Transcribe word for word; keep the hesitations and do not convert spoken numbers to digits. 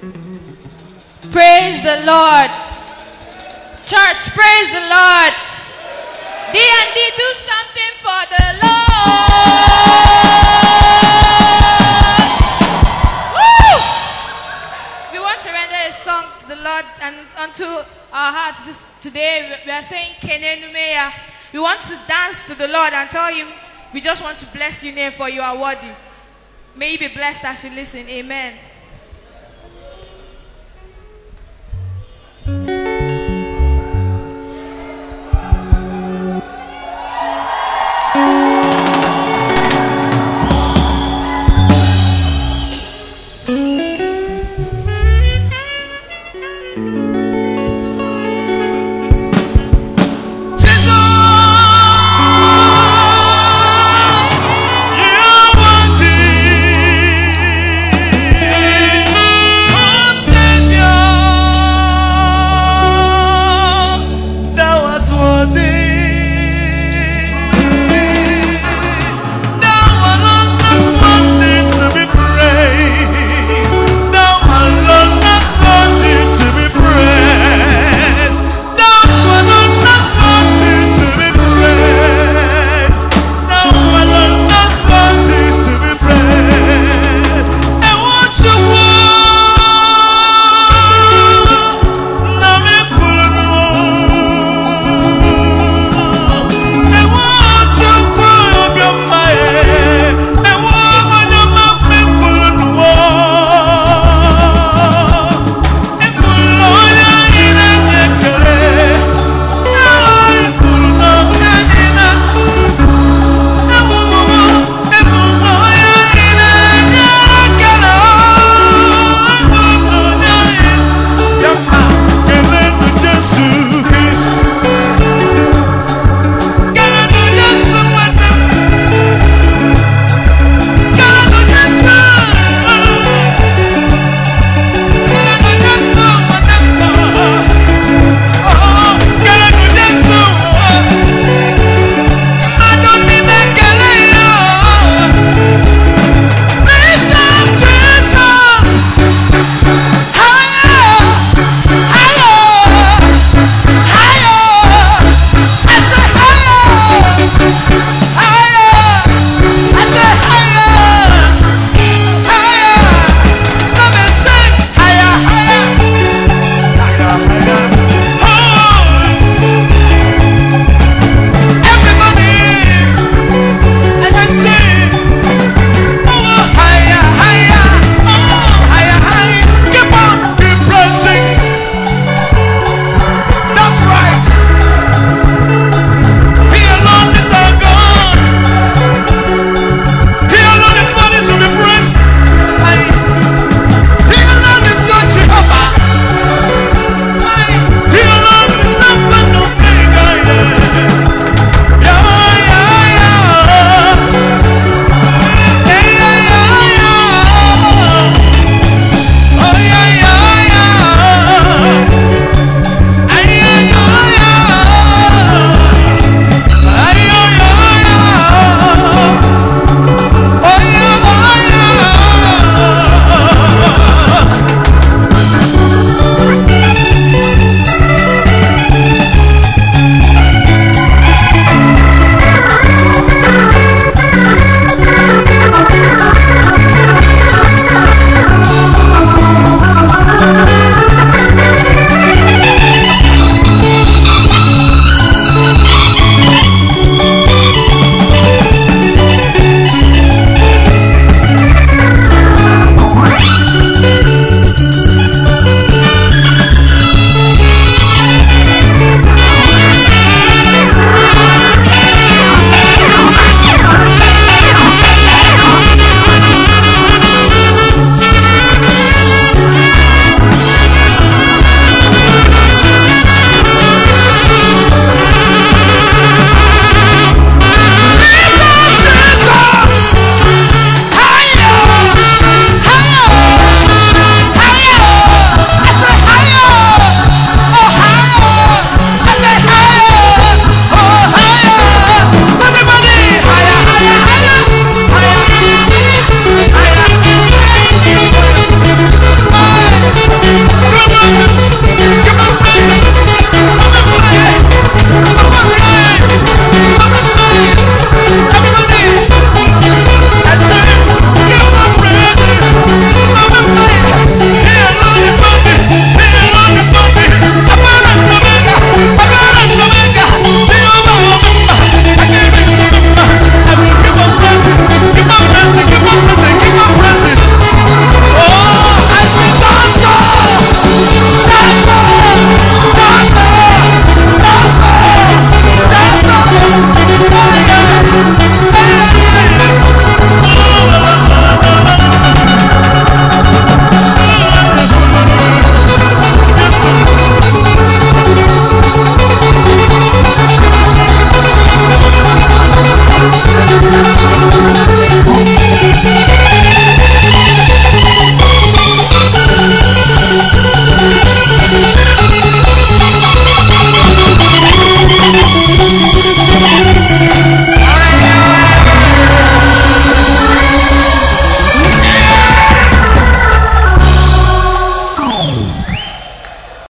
Praise the Lord. Church, praise the Lord. D and D, do something for the Lord. Woo! We want to render a song to the Lord and unto our hearts this today. We are saying Kene Numeya. We want to dance to the Lord and tell him we just want to bless your name, for you are worthy. May you be blessed as you listen. Amen.